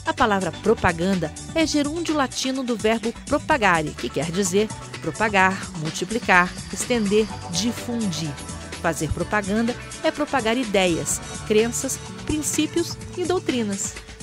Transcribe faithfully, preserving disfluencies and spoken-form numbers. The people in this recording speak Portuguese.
A palavra propaganda é gerúndio latino do verbo propagare, que quer dizer propagar, multiplicar, estender, difundir. Fazer propaganda é propagar ideias, crenças, princípios e doutrinas.